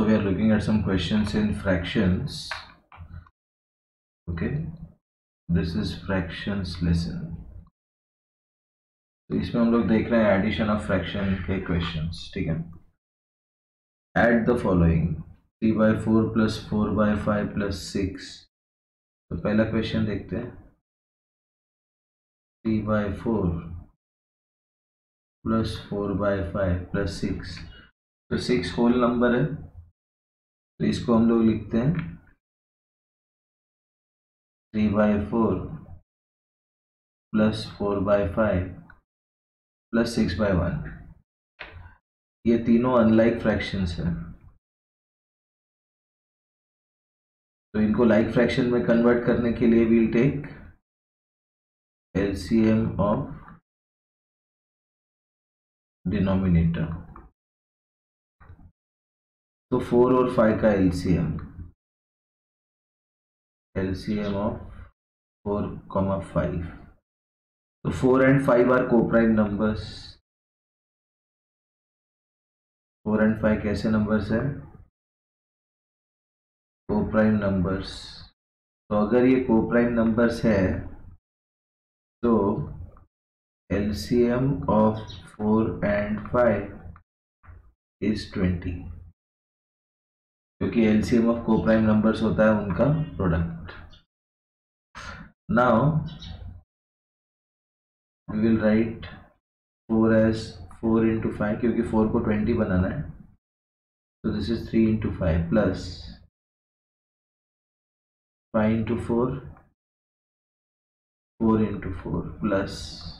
So we are looking at some questions in fractions. Okay, this is fractions lesson. तो इसमें हम लोग देख रहे हैं एडिशन ऑफ फ्रैक्शन के क्वेश्चंस. ठीक है, एड द फॉलोइंग 3/4 + 4/5 + 6. तो पहला क्वेश्चन देखते हैं. 3/4 + 4/5 + 6. तो 6 होल नंबर है, तो इसको हम लोग लिखते हैं 3/4 + 4/5 + 6/1. ये तीनों अनलाइक फ्रैक्शंस हैं, तो इनको लाइक फ्रैक्शन में कन्वर्ट करने के लिए we'll take LCM of denominator. तो 4 और 5 का एलसीएम ऑफ 4, 5. तो 4 and 5 are coprime numbers. 4 and 5 कैसे नंबर्स हैं? Coprime numbers. तो अगर ये कोप्राइम नंबर्स है तो एलसीएम ऑफ 4 and 5 इज 20, क्योंकि एलसीएम ऑफ कोप्राइम नंबर्स होता है उनका product. Now we will write 4 as 4 into 5, क्योंकि 4 को 20 बनाना है. तो this is 3 into 5 plus 5 into 4, 4 into 4 plus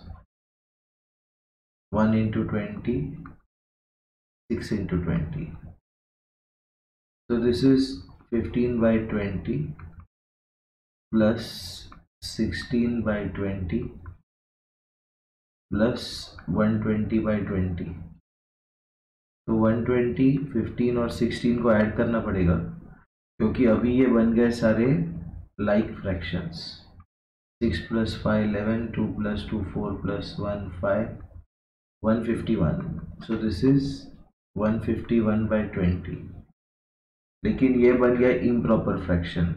1 into 20, 6 into 20. So this is 15/20 plus 16/20 plus 120/20. तो 120, 15 और 16 को ऐड करना पड़ेगा, क्योंकि अभी ये बन गए सारे like fractions. 6 + 5 11, 2 + 2 4 + 1 5, 151. So this is 151/20. लेकिन ये बन गया improper fraction.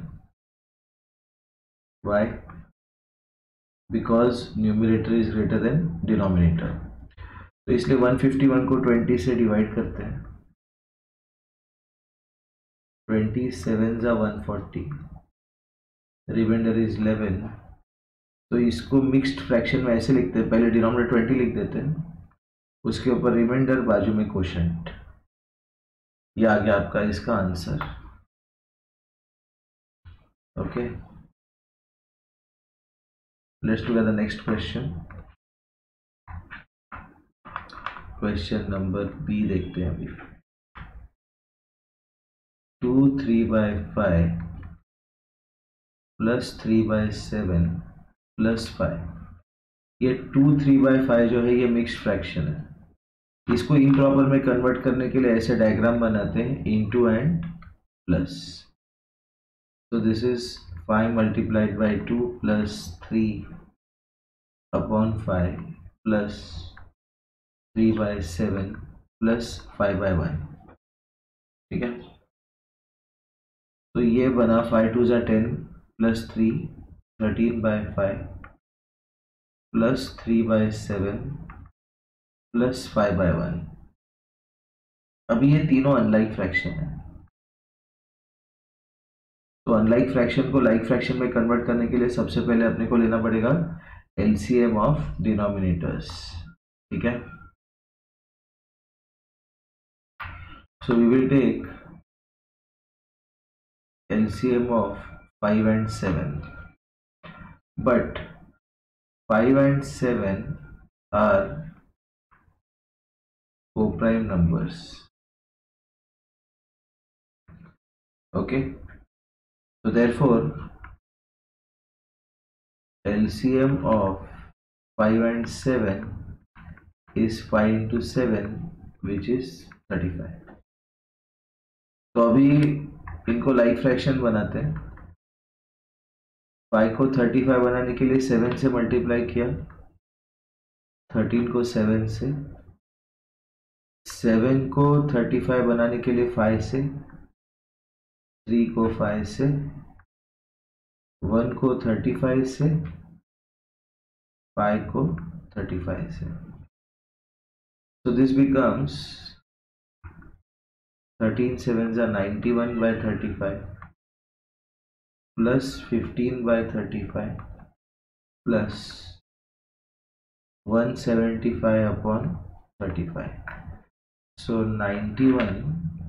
Why? Because numerator is greater than denominator. तो इसलिए 151 को 20 से डिवाइड करते हैं. 27 × 140, रिमाइंडर इज 11. तो इसको मिक्स्ड फ्रैक्शन में ऐसे लिखते हैं, पहले डिनोमिनेटर 20 लिख देते हैं, उसके ऊपर रिमाइंडर, बाजू में कोशेंट. ये आ गया आपका इसका answer. Okay, let's look at the next question. Question number B देखते हैं अभी. 2 3/5 + 3/7 + 5. ये 2 3/5 जो है ये मिक्स्ड फ्रैक्शन है. इसको इम्प्रॉपर में कन्वर्ट करने के लिए ऐसे डायग्राम बनाते हैं, इनटू एंड प्लस. तो दिस इज 5 × 2 + 3/5 + 3/7 + 5/1. ठीक है, तो ये बना 5 2 = 10 + 3 13/5 + 3/7 + 5/1. अभी ये तीनों अनलाइक फ्रैक्शन है, तो अनलाइक फ्रैक्शन को लाइक फ्रैक्शन में कन्वर्ट करने के लिए सबसे पहले अपने को लेना पड़ेगा एलसीएम ऑफ डिनोमिनेटर्स. ठीक है, so we will take LCM of 5 and 7, but 5 and 7 are co-prime numbers. Okay, so therefore LCM of 5 and 7 is 5 into 7, which is 35. तो अभी इनको लाइक फ्रैक्शन बनाते हैं. 5 को 35 बनाने के लिए 7 से मल्टीप्लाई किया, 13 को 7 से, 7 को 35 बनाने के लिए 5 से, 3 को 5 से, 1 को 35 से, 5 को 35 से. So this becomes 13 sevens are 91 by 35 plus 15 by 35 plus 175 upon 35. So 91,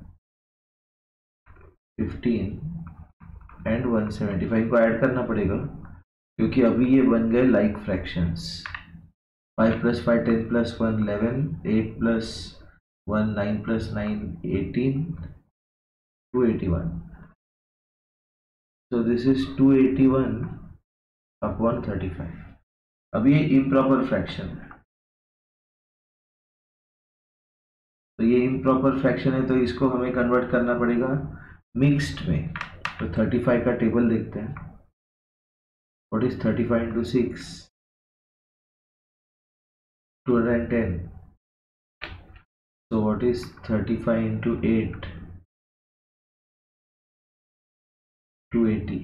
15 and 175 को ऐड करना पड़ेगा क्योंकि अभी ये बन गए like fractions. 5 + 5 10 + 1 11, 8 + 1 9 + 9 18, 281. So this is 281 upon 35. अब ये इम्प्रॉपर फ्रैक्शन है, तो ये इम्प्रॉपर फ्रैक्शन है, तो इसको हमें कन्वर्ट करना पड़ेगा मिक्स्ड में. तो 35 का टेबल देखते हैं. What is 35 into 6? 210. So what is 35 into 8? 280.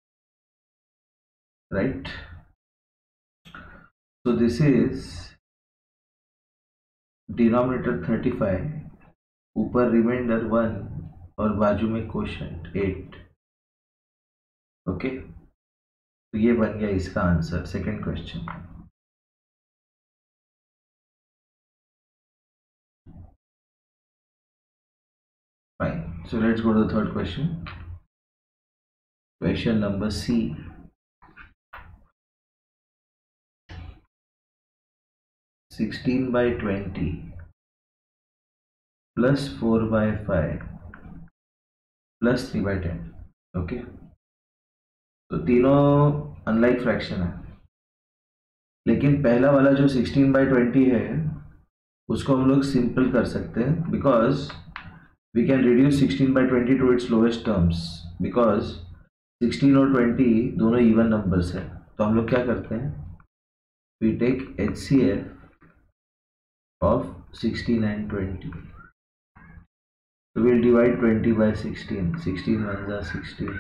Right? So this is denominator 35, ऊपर रिमाइंडर 1 और बाजू में क्वोशंट 8. ओके, तो ये बन गया इसका answer. Second question. Fine. So let's go to the third question. Question number C. (16 by 20 plus 4 by 5 plus 3 by 10. Okay, तो तीनों अनलाइक फ्रैक्शन है, लेकिन पहला वाला जो 16 by 20 है उसको हम लोग सिंपल कर सकते हैं because we can reduce 16 by 20 to its lowest terms because 16 और 20 दोनों इवन नंबर्स है. तो हम लोग क्या करते हैं, we take HCF of 16 and 20. So we'll divide 20 by 16. 16 ones are 16.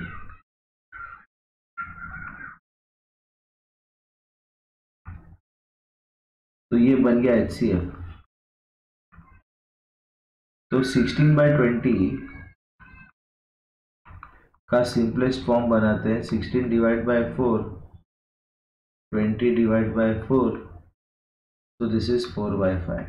तो ये बन गया HCF. तो 16 by 20 का सिंपलेस्ट फॉर्म बनाते हैं. 16 divide by 4, 20 divide by 4. So this is 4 by 5.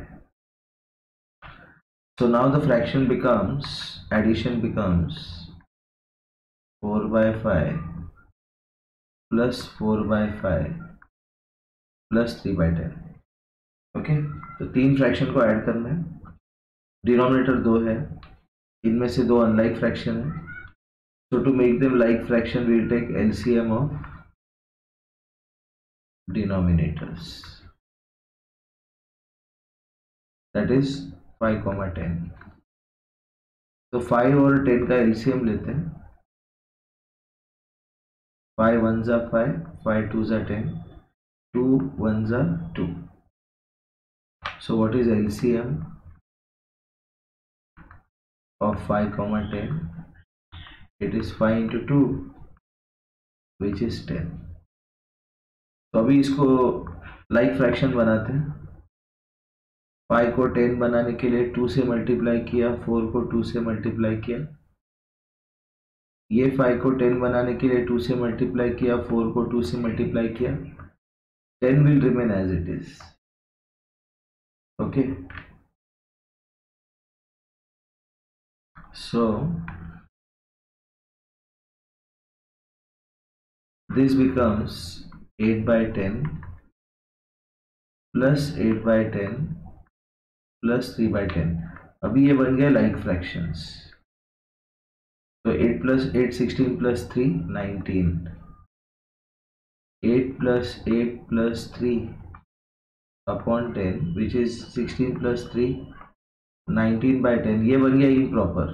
So now the fraction becomes, addition becomes 4 by 5 plus 4 by 5 plus 3 by 10. Okay, तो तीन फ्रैक्शन को ऐड करना है. डिनोमिनेटर 2 है, इनमें से 2 अनलाइक फ्रैक्शन है. So to make them like fraction we'll take LCM of denominators, that is 5, 10. तो 5 और 10 का LCM लेते हैं. 5 1s are 5, 5 2s are 10, 2 1s are 2. So what is LCM of 5, 10? It is 5 into 2 which is 10. तो अभी इसको like fraction बनाते हैं. 5 को 10 बनाने के लिए 2 से मल्टीप्लाई किया, 4 को 2 से मल्टीप्लाई किया. ये 5 को 10 बनाने के लिए 2 से मल्टीप्लाई किया, 4 को 2 से मल्टीप्लाई किया. 10 will remain as it is. Okay, so this becomes 8 by 10 plus 8 by 10 plus 3 by 10. अभी ये बन गया लाइक फ्रैक्शंस. तो 8 plus 8 16 plus 3 19. 8 plus 8 plus 3 upon 10 which is 16 plus 3 19 by 10. ये बन गया इम्प्रॉपर.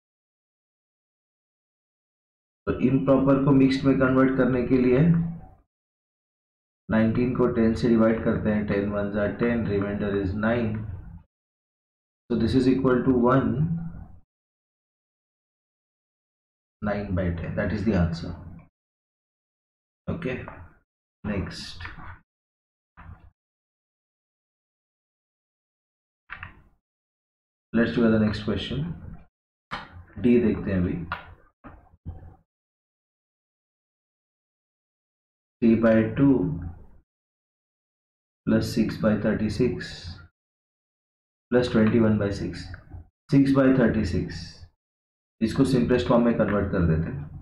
तो इम्प्रॉपर को मिक्स्ड में कन्वर्ट करने के लिए 19 को 10 से डिवाइड करते हैं. 10 1s are 10, remainder is 9. So this is equal to 1 9/10. That is the answer. Okay, next. Let's do the next question. D देखते हैं अभी. 3/2 plus 6/36 plus 21/6. 6/36 इसको सिंपलेस्ट फॉर्म में कन्वर्ट कर देते हैं.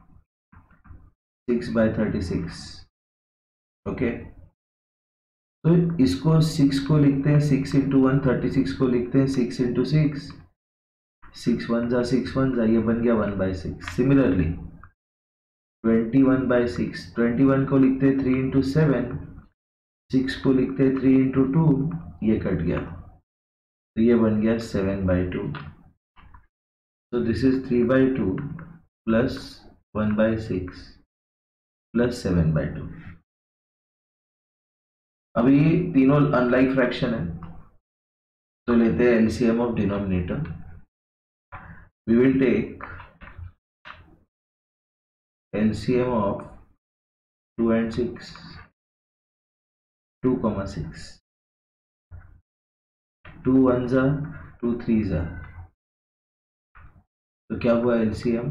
6/36. ओके, तो इसको 6 को लिखते हैं 6 इंटू 1, 36 को लिखते हैं 6 इंटू 6. 6 1 जा 6 1 जा, ये बन गया 1/6. सिमिलरली 21/6, 21 को लिखते हैं 3 इंटू 7, 6 को लिखते हैं 3 इंटू 2, ये कट गया तो ये बन गया 7/2. तो दिस इज 3/2 प्लस 1/6 प्लस 7/2. अभी तीनों अनलाइक फ्रैक्शन है तो लेते हैं LCM of denominator. We will take LCM of 2 and 6, 2,6. 2 1 जा 2 3 जा, तो क्या हुआ LCM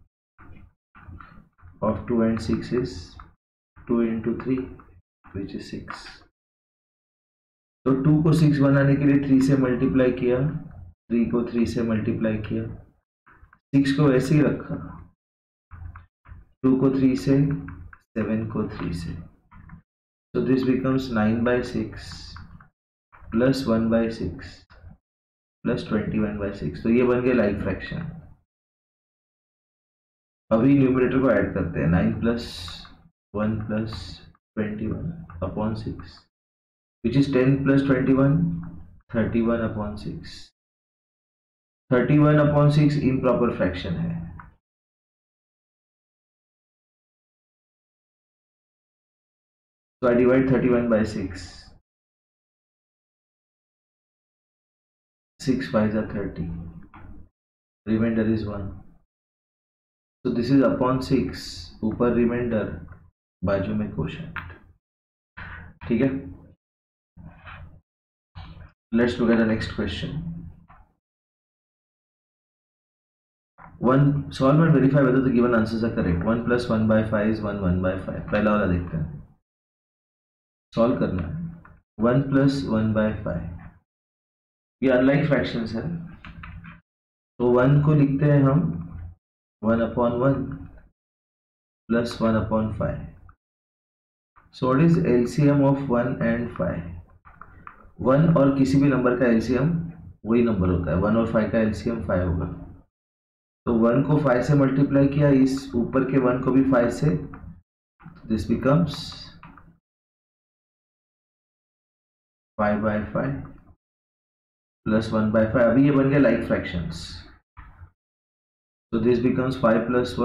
of 2 and 6 is 2 into 3 which is 6. तो 2 को 6 बनाने के लिए 3 से मल्टीप्लाई किया, 3 को 3 से मल्टीप्लाई किया, 6 को ऐसे ही रखा, 2 को 3 से, 7 को 3 से. So this becomes 9/6 plus 1/6 plus 21/6. तो ये बन गया लाइक फ्रैक्शन. अभी न्यूमरेटर को ऐड करते हैं. 9 plus 1 plus 21/6 which is 10 plus 21, 31/6. 31/6 improper fraction है. So I divide 31/6. 6 5s are 30. Remainder is 1. So this is upon 6. ऊपर रिमाइंडर, बाजू में क्वोशंट. ठीक है. Let's look at the next question. 1 solve and verify whether the given answers are correct. 1 plus 1/5 is 1 1/5. पहला वाला देखते हैं. सॉल्व करना है. 1 plus 1/5, ये अनलाइक फ्रैक्शंस है तो 1 को लिखते हैं हम 1/1 plus 1/5. So what is LCM of 1 and 5? 1 और किसी भी नंबर का LCM वही नंबर होता है. 1 और 5 का LCM 5 होगा. तो 1 को 5 से मल्टीप्लाई किया, इस ऊपर के 1 को भी 5 से, दिस बिकम्स 5/5 प्लस 1/5. अभी ये बन गया लाइक फ्रैक्शंस. तो this becomes 5 plus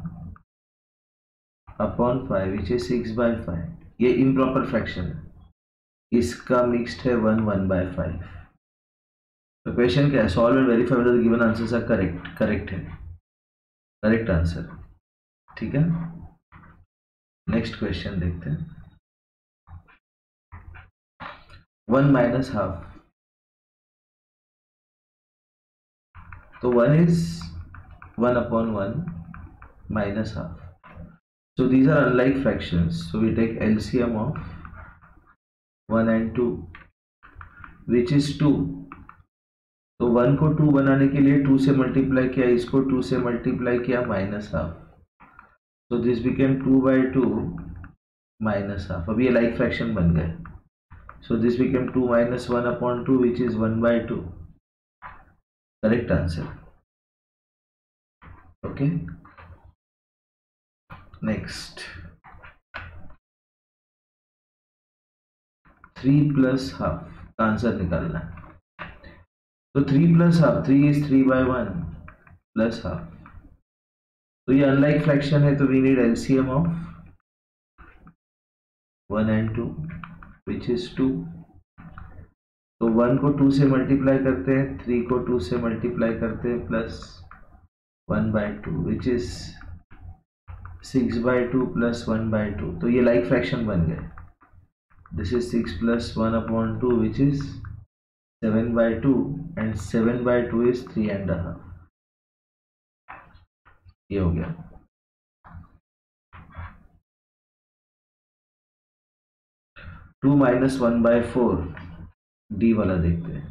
1/5 which is 6/5. ये इम्प्रॉपर फ्रैक्शन है. इसका मिक्स्ड है 1 1/5. तो क्वेश्चन क्या है? Solve and verify whether the given answers are correct. Correct है, करेक्ट आंसर. ठीक है, नेक्स्ट क्वेश्चन देखते हैं. 1 minus half. तो 1 is 1/1 minus half. So these are unlike fractions. So we take LCM of 1 and 2 which is 2. तो 1 को 2 बनाने के लिए 2 से मल्टीप्लाई किया, इसको 2 से मल्टीप्लाई किया, माइनस हाफ. तो दिस बिकेम 2/2 माइनस हाफ. अब ये लाइक फ्रैक्शन बन गए. So this became 2 minus 1/2 which is 1/2. Correct answer. Okay, next 3 plus half का आंसर निकालना है. तो 3 plus half, 3 is 3/1 plus half. तो ये अनलाइक फ्रैक्शन है तो we need LCM of 1 and 2 which is 2. तो 1 को 2 से मल्टीप्लाई करते हैं, 3 को 2 से मल्टीप्लाई करते हैं, प्लस 1/2 विच इज 6/2 प्लस 1/2, तो ये लाइक फ्रैक्शन बन गए. This is 6 plus 1/2 which is 7/2 and 7/2 is 3.5. ये हो गया. 2 माइनस 1/4 डी वाला देखते हैं.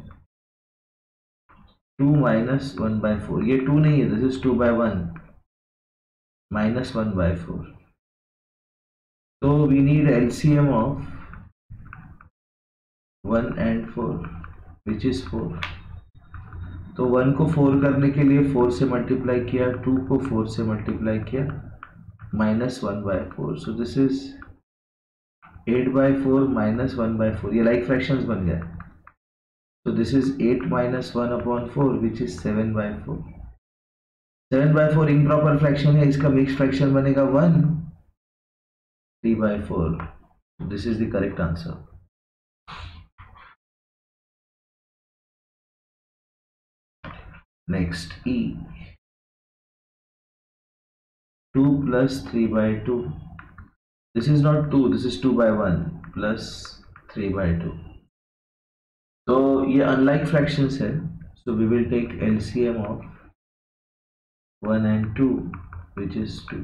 2 माइनस 1/4, ये 2 नहीं है, दिस इज 2/1 माइनस 1/4. तो we need LCM of 1 and 4 which is 4. तो 1 को 4 करने के लिए 4 से मल्टीप्लाई किया, 2 को 4 से मल्टीप्लाई किया, minus 1/4. So this is 8/4 minus 1/4. ये लाइक फ्रैक्शंस बन गए. So this is 8 minus 1/4 which is 7/4. 7/4 improper fraction है, इसका mixed fraction बनेगा 1 3/4. So this is the correct answer. Next, E. 2 plus 3/2. This is not 2, this is 2/1 plus 3/2. तो ये unlike fractions है. So we will take LCM of 1 and 2 which is 2.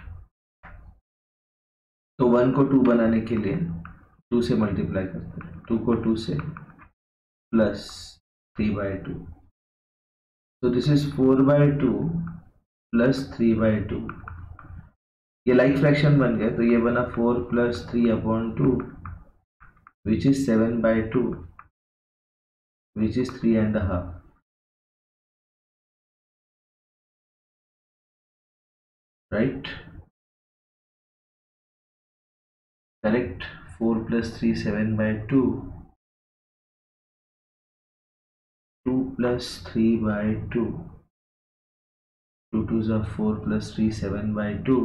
तो 1 को 2 बनाने के लिए 2 से मल्टीप्लाई करते हैं, 2 को 2 से प्लस 3/2. तो दिस इज 4/2 प्लस 3/2. ये लाइक फ्रैक्शन बन गया, तो ये बना 4 plus 3/2 which is 7/2 which is 3.5. Right, correct. 4 plus 3 7/2, 2 plus 3/2, 2 2s are 4 plus 3 7/2.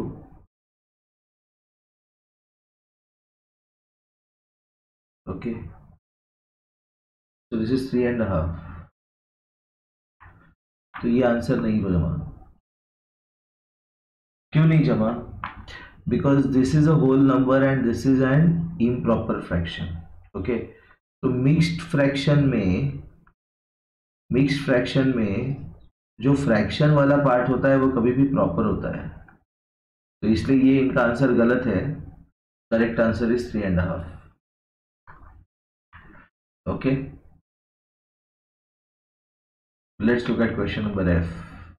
Okay, so this is 3.5. तो ये आंसर नहीं जमा. क्यों नहीं जमा? Because this is a whole number and this is an improper fraction. Okay, तो मिक्स्ड फ्रैक्शन में जो फ्रैक्शन वाला पार्ट होता है वो कभी भी प्रॉपर होता है. तो इसलिए ये इनका आंसर गलत है. Correct answer is 3.5. Okay, let's look at question number F.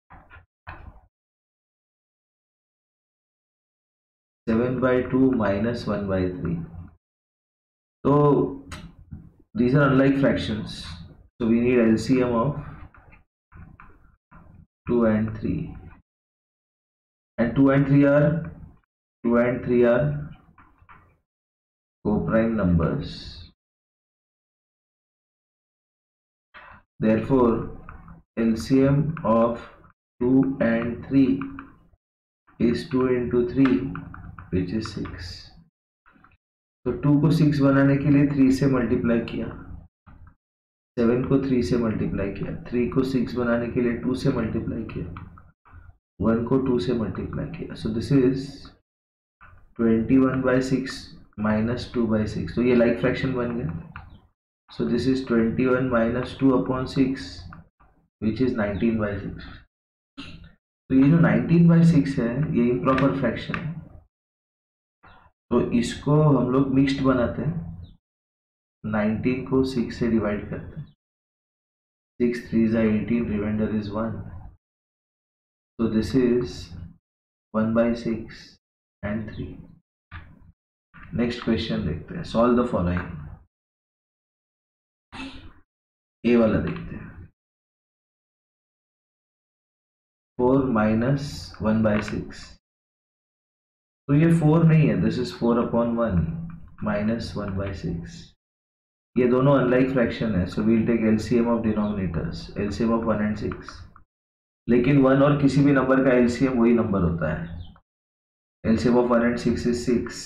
7/2 minus 1/3. So these are unlike fractions, so we need LCM of 2 and 3, and 2 and 3 are co-prime numbers. Therefore LCM of 2 and 3 is 2 into 3 which is 6. तो 2 को 6 बनाने के लिए 3 से multiply किया, 7 को 3 से multiply किया, 3 को 6 बनाने के लिए 2 से मल्टीप्लाई किया, 1 को 2 से मल्टीप्लाई किया. So this is 21/6 minus 2/6. तो ये लाइक फ्रैक्शन बन गया. So this is 21 minus 2/6 which is 19/6. तो ये जो 19/6 है ये इम्प्रॉपर फ्रैक्शन है. तो इसको हम लोग मिक्स्ड बनाते हैं. 19 को 6 से डिवाइड करते हैं. 6 3s are 18, रिमाइंडर इज 1. तो this is 1/6 and 3. Next question देखते हैं. Solve the following. ए वाला देखते हैं. 4 minus 1/6. तो ये 4 नहीं है, दिस इज 4/1 माइनस 1/6. ये दोनों अनलाइक फ्रैक्शन है. So we'll take LCM of denominators, LCM of 1 and 6. लेकिन 1 और किसी भी नंबर का एलसीएम वही नंबर होता है. LCM of 1 and 6 is 6.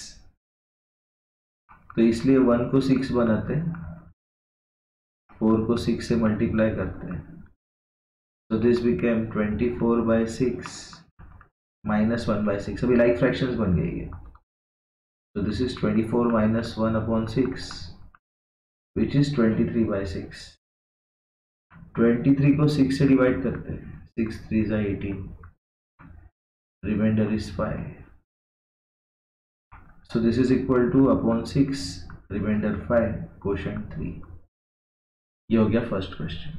तो इसलिए 1 को 6 बनाते हैं, 4 को 6 से मल्टीप्लाई करते हैं, So this became 24/6 minus 1/6. अभी लाइक फ्रैक्शंस बन गई है. So this is 24 minus 1/6, which is 23/6. 23 को 6 से डिवाइड करते हैं. 6 3 is 18. Remainder is 5. So this is equal to upon 6, remainder 5, quotient 3. ये हो गया फर्स्ट क्वेश्चन.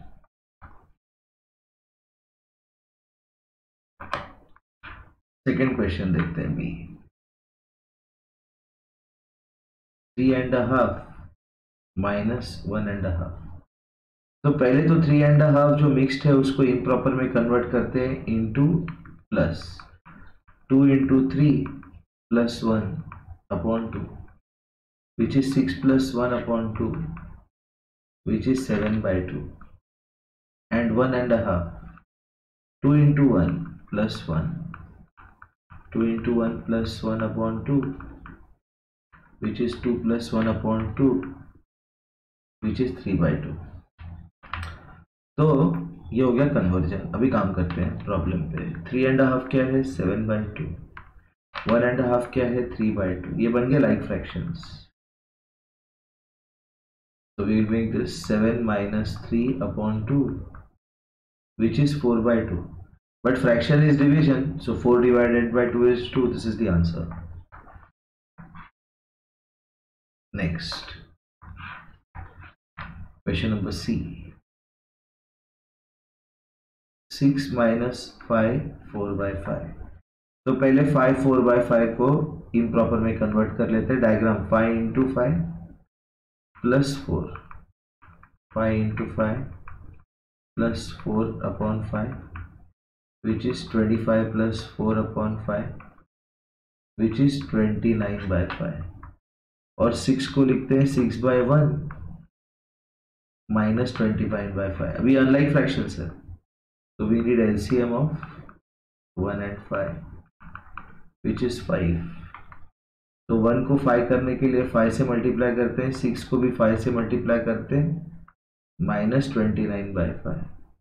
सेकेंड क्वेश्चन देखते हैं बी. 3.5 minus 1.5. तो पहले तो 3.5 जो मिक्स्ड है उसको इम्प्रॉपर में कन्वर्ट करते हैं into plus 2 into 3 plus 1 upon 2, which is 6 plus 1 upon 2, which is 7/2, and 1.5. 2 into 1 plus 1, 2 into 1 plus 1 upon 2, which is 2 plus 1 upon 2, which is 3/2. तो ये हो गया कन्वर्जन. अभी काम करते हैं प्रॉब्लम पे. 3.5 क्या है? 7/2. 1.5 क्या है? 3/2. ये बन गया like fractions. So we will make this 7 minus 3 upon 2, which is 4/2. But fraction is division, so 4 divided by 2 is 2. This is the answer. Next, question number C. 6 minus 5 4/5. तो पहले 5 4/5 को इम्प्रॉपर में कन्वर्ट कर लेते हैं. Diagram 5 into 5 plus 4, 5 into 5 plus 4 upon 5, which is 25 plus 4 upon 5, which is 29/5. और 6 को लिखते हैं 6/1 minus 25/5. अभी अनलाइक फ्रैक्शंस है, तो we need LCM of 1 and 5, which is 5. तो 1 को 5 करने के लिए 5 से मल्टीप्लाई करते हैं, 6 को भी 5 से मल्टीप्लाई करते हैं, minus 29/5,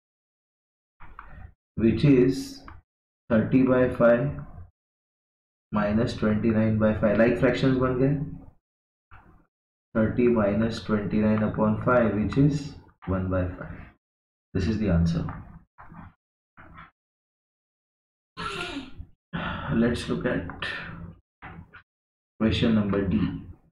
which is 30/5 minus 29/5. Like fractions बन गए. 30 minus 29 upon 5, which is 1/5. This is the answer. Let's look at question number D.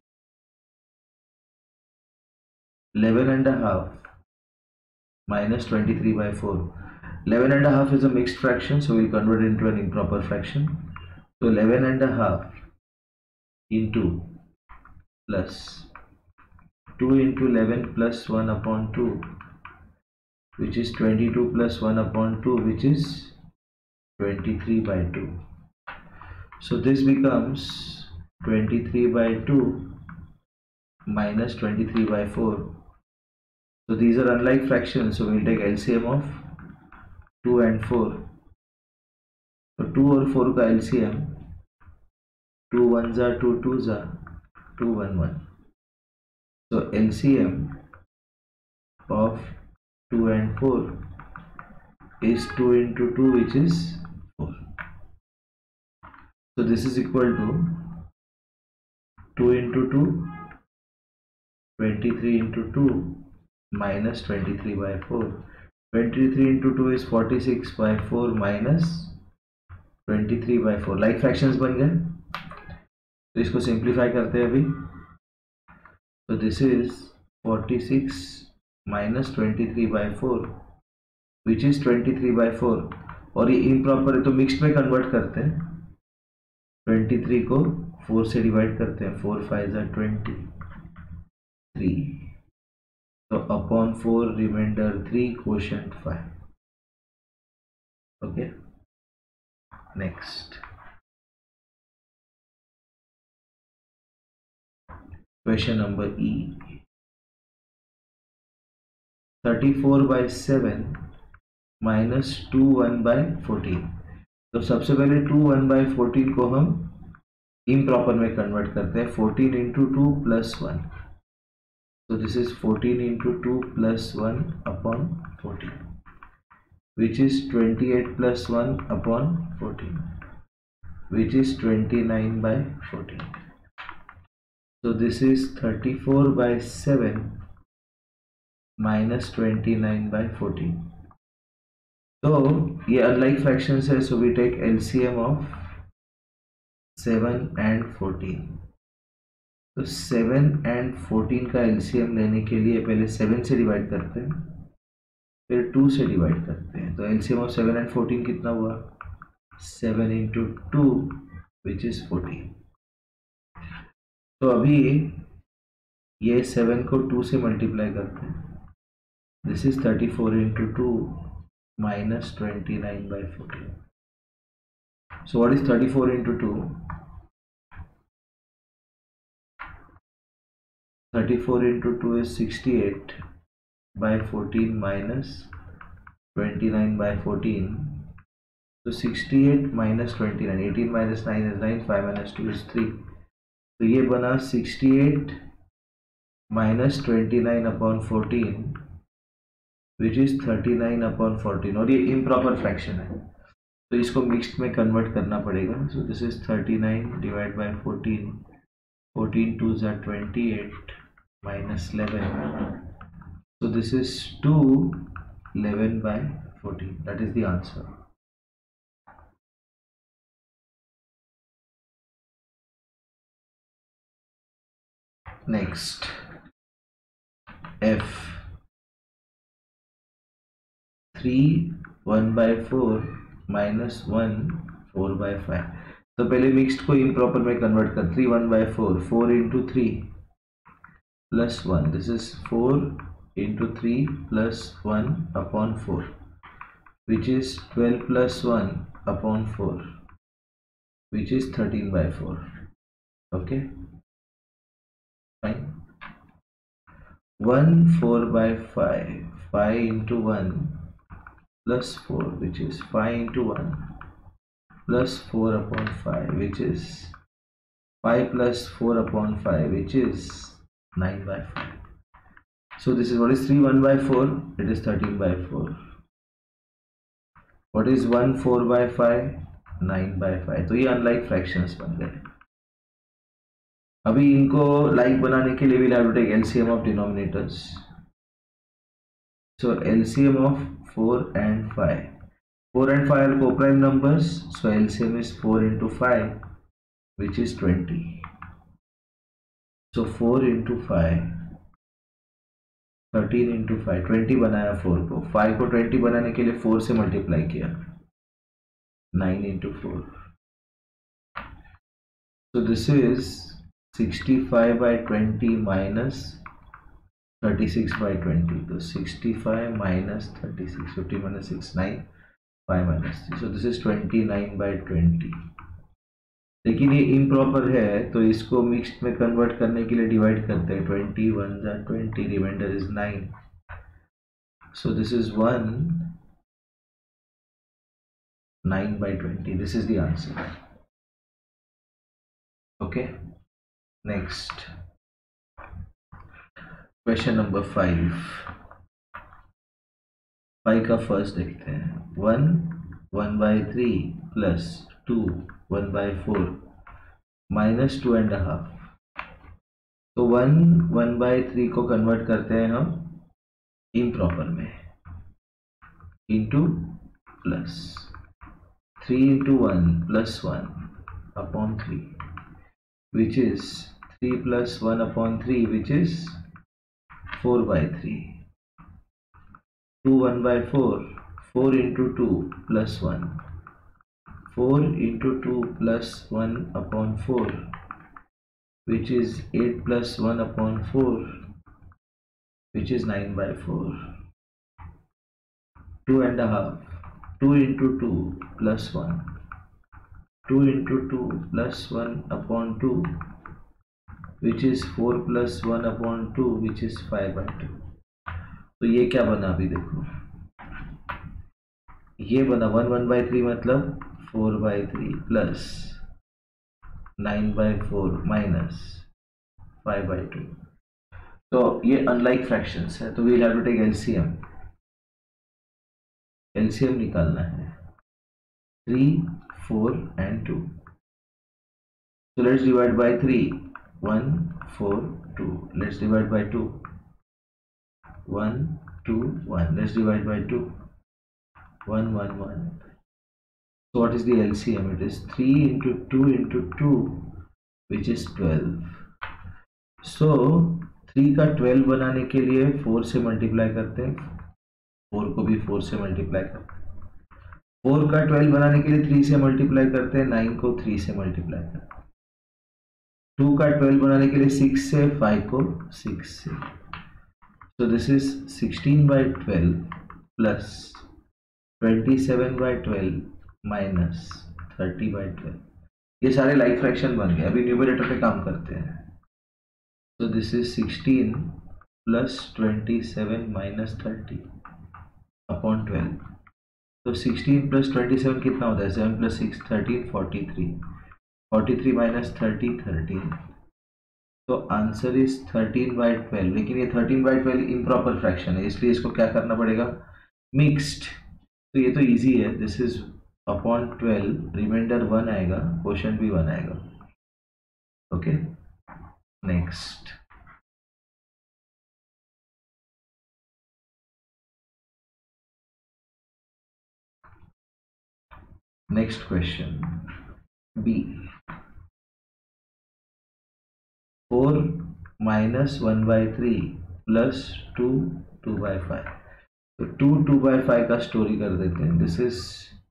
11.5 minus 23/4. 11.5 is a mixed fraction, so we'll convert it into an improper fraction. So 11.5 into plus 2 into 11 plus 1 upon 2, which is 22 plus 1 upon 2, which is 23/2. So this becomes 23/2 minus 23/4. So these are unlike fractions, so we'll take LCM of 2 and 4. So 2 और 4 का LCM, 2 1s are 2 2s are 2 1 1. So LCM of 2 and 4 is 2 into 2, which is 4. So this is equal to 2 into 2, 23 into 2 minus 23/4. 23 into 2 is 46/4 minus 23/4. Like fractions बन गए, तो इसको simplify करते हैं अभी. So this is 46 minus 23/4, which is 23/4. और ये improper है तो मिक्स्ड में कन्वर्ट करते हैं. 23 को 4 से डिवाइड करते हैं. 4 5s are 23. तो upon 4 remainder 3, quotient 5. Okay, next question number E. 34/7 minus 2 1/14. तो सबसे पहले 2 1/14 को हम इम्प्रॉपर में कन्वर्ट करते हैं. 14 into 2 plus 1. So this is 14 into 2 plus 1 upon 14. which is 28 plus 1 upon 14, which is 29 by 14. So this is 34 by 7 minus 29 by 14. तो ये अनलाइक फ्रैक्शंस है, so we take LCM of 7 and 14. तो 7 and 14 का LCM लेने के लिए पहले 7 से डिवाइड करते हैं, फिर 2 से डिवाइड करते हैं. तो LCM of 7 and 14 कितना हुआ? 7 into 2 which is 14. तो अभी ये 7 को 2 से मल्टीप्लाई करते हैं. This is 34 into 2 minus 29 by 14. So what is 34 into 2? 34 into 2 is 68 by 14 minus 29 by 14. So 68 minus 29, 18 minus 9 is 9, 5 minus 2 is 3. तो ये बना 68 minus 29 upon 14 which is 39 upon 14. और ये इम्प्रॉपर फ्रैक्शन है, तो इसको मिक्स्ड में कन्वर्ट करना पड़ेगा. So this is 39 divide by 14. 14 2s are 28 minus 11. So this is 2 11 by 14. That is the answer. Next, F. 3 1 by 4 minus 1 4 by 5. तो पहले मिक्स्ड को इम्प्रॉपर में कन्वर्ट कर. 3 1 by 4, 4 into 3 plus 1. This is 4 into 3 plus 1 upon 4, which is 12 plus 1 upon 4, which is 13 by 4. Okay, fine. 1 4 by 5, 5 into 1 plus 4, which is 5 into 1 plus 4 upon 5, which is 5 plus 4 upon 5, which is 9 by 5. So this is what is 3 1 by 4? It is 13 by 4. What is 1 4 by 5? 9 by 5. तो ये unlike fractions बन गए. अभी इनको like बनाने के लिए we'll have to take LCM of denominators. So LCM of 4 and 5. 4 and 5 are co-prime numbers. So LCM is 4 into 5, which is 20. So 4 into 5, 13 into 5, 20 बनाया 4 को. 5 को 20 बनाने के लिए 4 से मल्टीप्लाई किया. 9 into 4. So this is 65 by 20 minus 36 by 20. तो 65 minus 36, 50 minus 6, 9, 5 minus 3. So this is 29 by 20. लेकिन ये इम्प्रॉपर है, तो इसको मिक्स्ड में कन्वर्ट करने के लिए डिवाइड करते हैं. 20 1s are 20, remainder is 9. So this is 1 9 by 20. This is the answer. Okay, next. Question number 5. 5 का फर्स्ट देखते हैं. 1 1 by 3 plus 2 1 by 4 minus 2.5. तो 1 1 by 3 को कन्वर्ट करते हैं हम इम्प्रॉपर में, into plus 3 into 1 plus 1 upon 3, which is 3 plus 1 upon 3, which is 4 by 3. 2 1 by 4, 4 into 2 plus 1, 4 into 2 plus 1 upon 4, which is 8 plus 1 upon 4, which is 9 by 4. 2.5, 2 into 2 plus 1, 2 into 2 plus 1 upon 2, which is 4 plus 1 upon 2, which is 5 by 2. तो ये क्या बना अभी देखो, ये बना 1 1 by 3 मतलब 4 by 3 plus 9 by 4 minus 5 by 2. तो ये अनलाइक फ्रैक्शंस है, तो we have to take LCM. LCM निकालना है 3, 4 and 2. So let's divide by 3. 1, 4, 2. Let's divide by 2. 1, 2, 1. Let's divide by 2. 1, 1, 1. So what is the LCM? It is 3 into 2 into 2, which is 12. So 3 का 12 बनाने के लिए 4 से multiply करते हैं, 4 को भी 4 से मल्टीप्लाई करते हैं, 4 का 12 बनाने के लिए 3 से मल्टीप्लाई करते हैं, 9 को 3 से मल्टीप्लाई करते हैं, 2 का 12 बनाने के लिए 6 से, 5 को 6 से. So this is 16 by 12 plus 27 by 12 minus 30 by 12. ये सारे लाइक फ्रैक्शन बन गए. अभी न्यूमरेटर पे काम करते हैं. So this is 16 plus 27 minus 30 upon 12. तो 16 plus 27 कितना होता है? 7 plus 6 13, 43. 43 minus 30 13. तो आंसर इज 13 by 12. लेकिन ये 13 by 12 इम्प्रॉपर फ्रैक्शन है, इसलिए इसको क्या करना पड़ेगा? मिक्स्ड. तो ये तो इजी है. दिस इज अपॉन 12, रिमाइंडर 1 आएगा, क्वोशंट भी 1 आएगा. Okay, next. Next question B. 4 minus 1 by 3 plus 2 2 by 5. तो 2 2 by 5 का स्टोरी कर देते हैं. This is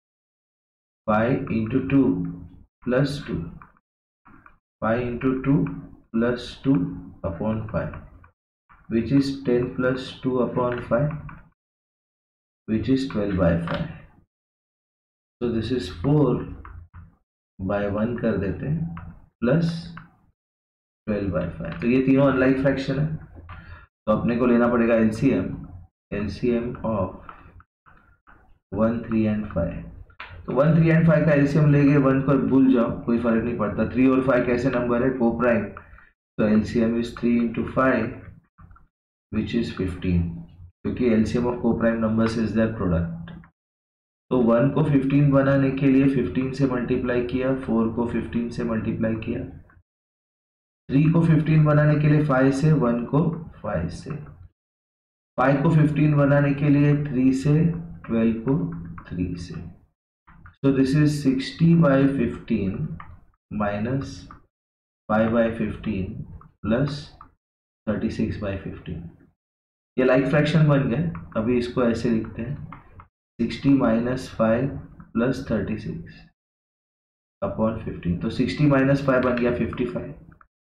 5 into 2 plus 2. 5 into 2 plus 2 upon 5, which is 10 plus 2 upon 5, which is 12 by 5. So this is 4 by 1 कर देते हैं plus 12 by 5. तो ये तीनों अनलाइक फ्रैक्शन है, तो अपने को लेना पड़ेगा एलसीएम ऑफ 1, 3 and 5. तो 1, 3 and 5 का एलसीएम लेके 1 को भूल जाओ, कोई फर्क नहीं पड़ता. 3 और 5 कैसे नंबर है? Coprime. तो LCM is 3 into 5, which is 15, क्योंकि LCM of coprime numbers is their product. तो 1 को 15 बनाने के लिए 15 से मल्टीप्लाई किया, 4 को 15 से मल्टीप्लाई किया, 3 को 15 बनाने के लिए 5 से, 1 को 5 से, 5 को 15 बनाने के लिए 3 से, 12 को 3 से. So this is 60 by 15 minus 5 by 15 plus 36 by 15. ये लाइक फ्रैक्शन बन गए. अभी इसको ऐसे लिखते हैं 60 minus 5 plus 36 upon 15. तो 60 minus 5 बन गया 55.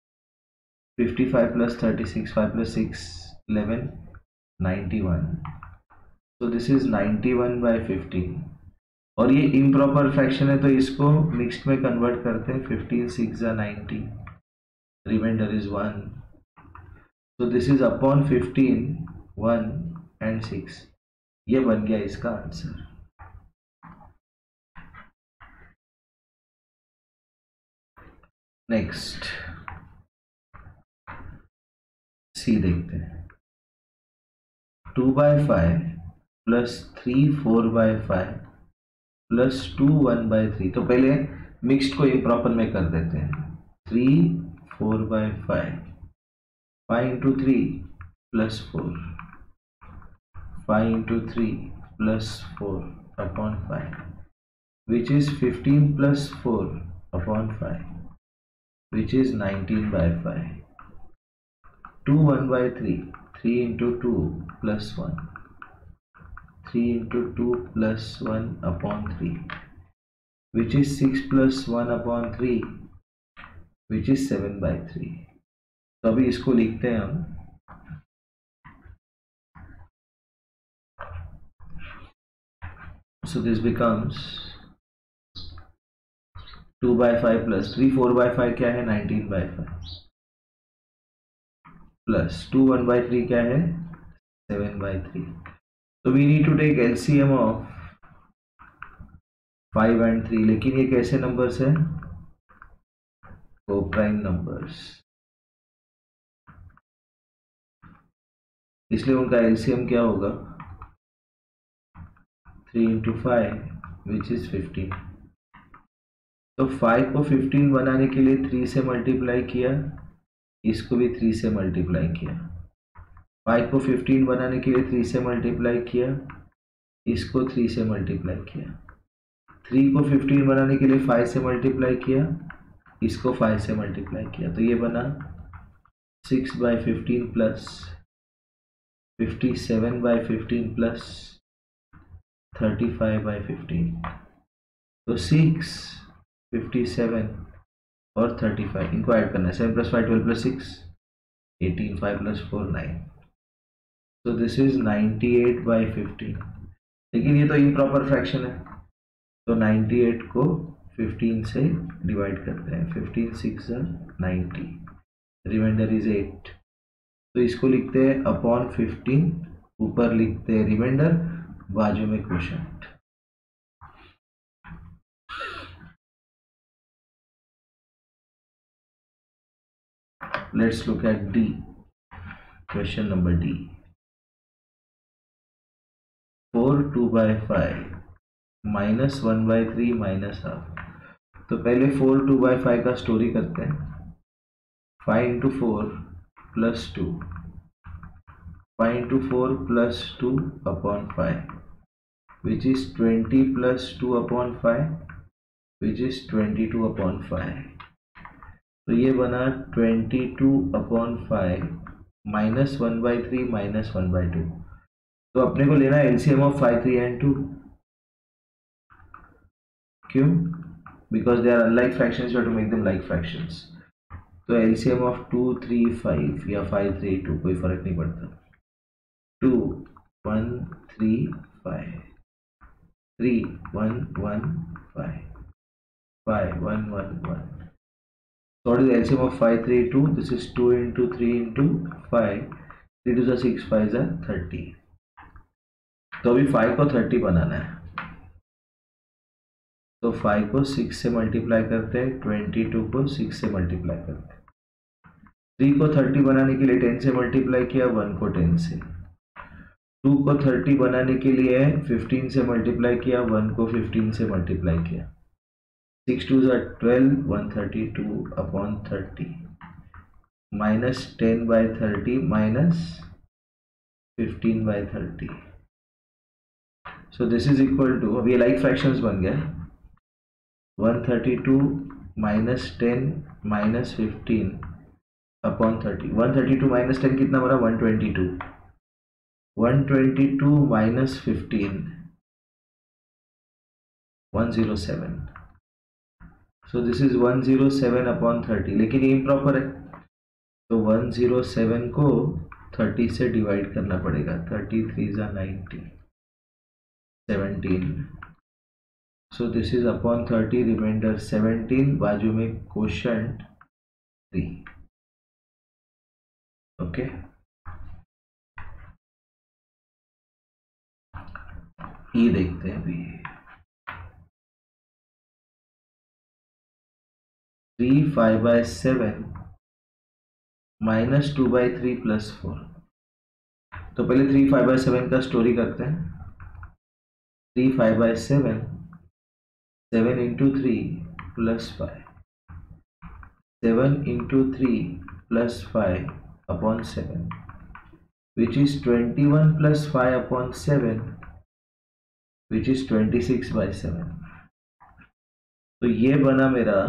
55 plus 36, 5 plus 6 11, 91. So this is 91 by 15. और ये इम्प्रॉपर फ्रैक्शन है, तो इसको मिक्स्ड में कन्वर्ट करते हैं. 15 6 90, रिमाइंडर इज 1. तो दिस इज अपॉन 15, 1 and 6. ये बन गया इसका आंसर. नेक्स्ट सी देखते हैं. 2 by 5 plus 3 4 by 5 plus 2 1 by 3. तो पहले मिक्स्ड को इम्प्रॉपर में कर देते हैं. 3 4 by 5, 5 into 3 plus 4, 5 into 3 plus 4 upon 5, which is 15 plus 4 upon 5, which is 19 by 5. 2 1 by 3, 3 into 2 plus 1, 3 into 2 plus 1 upon 3, which is 6 plus 1 upon 3, which is 7 by 3. तो अभी इसको लिखते हैं हम. So this becomes 2 by 5 plus 3 4 by 5 क्या है? 19 by 5 plus 2 1 by 3 क्या है? 7 by 3. So we need to take LCM of 5 and 3. लेकिन ये कैसे नंबर्स हैं? को प्राइम नंबर्स, इसलिए उनका LCM क्या होगा? 3 इंटू 5 विच इज 15। तो 5 को 15 बनाने के लिए 3 से मल्टीप्लाई किया, इसको भी 3 से मल्टीप्लाई किया। 5 को 15 बनाने के लिए 3 से मल्टीप्लाई किया, इसको 3 से मल्टीप्लाई किया। 3 को 15 बनाने के लिए 5 से मल्टीप्लाई किया, इसको 5 से मल्टीप्लाई किया। तो ये बना 6/15 प्लस 57/15 प्लस 35/15। तो 6, 57 और 35 इनको ऐड करना है। 7 + 5 12 + 6 18, 5 + 4 9। तो दिस इज 98/15। लेकिन ये तो इम्प्रॉपर फ्रैक्शन है, तो 98 को 15 से डिवाइड करते हैं। 15 6 90, रिमाइंडर इज 8। तो इसको लिखते हैं अपॉन 15, ऊपर लिखते हैं रिमाइंडर, बाजू में quotient. Let's look at D, question number D. 4 2/5 minus 1/3 minus half. तो पहले 4 2/5 का स्टोरी करते हैं। 5 into 4 plus 2, 5 into 4 plus 2 upon 5 which is 20 plus 2 upon 5 which is 22 upon 5। तो ये बना 22 अपॉन 5 माइनस 1/3 माइनस 1/2। तो अपने को लेना है एलसीएम ऑफ 5 3 एंड 2। क्यों? Because they are unlike fractions, you have to make them like fractions. तो एलसीएम ऑफ 2 3 5 या 5 3 2 कोई फर्क नहीं पड़ता। 2 1 3 5, 3 1 1 5, 5 1 1 1। So what is the LCM of 5 3 2? This is 2 into 3 into 5, 3 to the 6 5 is 30। तो अभी 5 को 30 बनाना है, तो 5 को 6 से मल्टीप्लाई करते हैं, 22 को 6 से मल्टीप्लाई करते हैं। 3 को 30 बनाने के लिए 10 से मल्टीप्लाई किया, 1 को 10 से। 2 को 30 बनाने के लिए 15 से मल्टीप्लाई किया, 1 को 15 से मल्टीप्लाई किया। 6 2 12, 132 upon 30 minus 10/30 minus 15/30। So this is equal to, अब ये लाइक फ्रैक्शंस बन गया। 132 माइनस 10 माइनस 15 अपॉन 30। 132 माइनस 10 कितना बना? 122। 122 minus 15 107। So this is 107 upon 30, लेकिन ये इम्प्रॉपर है, तो 107 को 30 से डिवाइड करना पड़ेगा। 33 = 90, 17। So this is upon 30, remainder 17, बाजू में क्वोशंट 3। ओके, ये देखते हैं अभी। 3 5/7 माइनस 2/3 प्लस 4। तो पहले 3 5/7 का स्टोरी करते हैं। 3 5/7, 7 into 3 plus 5, 7 into 3 plus 5 upon 7 which is 21 plus 5 upon 7 which is 26/7। तो ये बना मेरा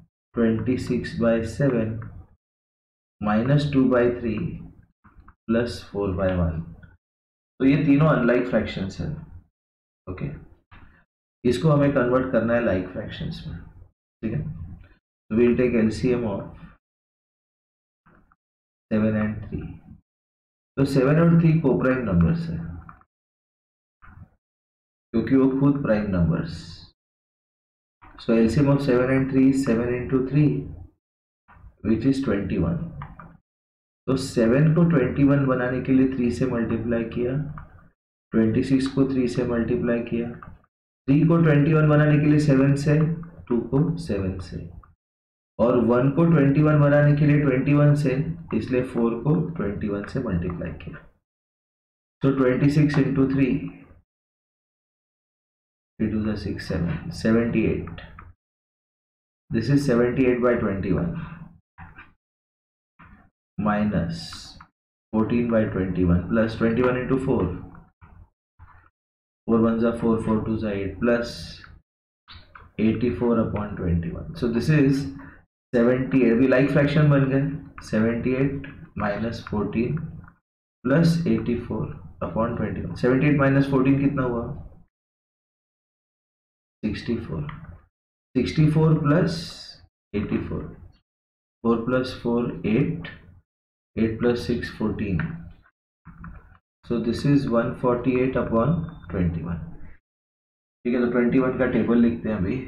26/7 माइनस 2/3 प्लस 4/1। तो ये तीनों अनलाइक फ्रैक्शंस है। ओके, इसको हमें कन्वर्ट करना है लाइक फ्रैक्शंस में। ठीक है, तो will take LCM of 7 and 3। तो 7 और 3 को प्राइम नंबर्स है, क्योंकि वो खुद prime numbers. So LCM of 7 and 3 is 7 into 3 which is 21। तो 7 को 21 बनाने के लिए 3 से मल्टीप्लाई किया, 26 को 3 से मल्टीप्लाई किया, 3 को 21 बनाने के लिए 7 से, 2 को 7 से, और 1 को 21 बनाने के लिए 21 से, इसलिए 4 को 21 से मल्टीप्लाई किया। तो 26 into 3 3 2 6 7 78. This is 78 by 21 minus 14 by 21 plus 21 into 4. 4 1s are 4, 4 2s are 8 plus 84 upon 21. So this is 78. अभी like fraction बन गए 78 minus 14 plus 84 upon 21. 78 minus 14 कितना हुआ? 64. 64 plus 84. 4 plus 4 8. 8 plus 6 14. So this is 148 upon 21. ठीक है, तो 21 का टेबल लिखते हैं अभी.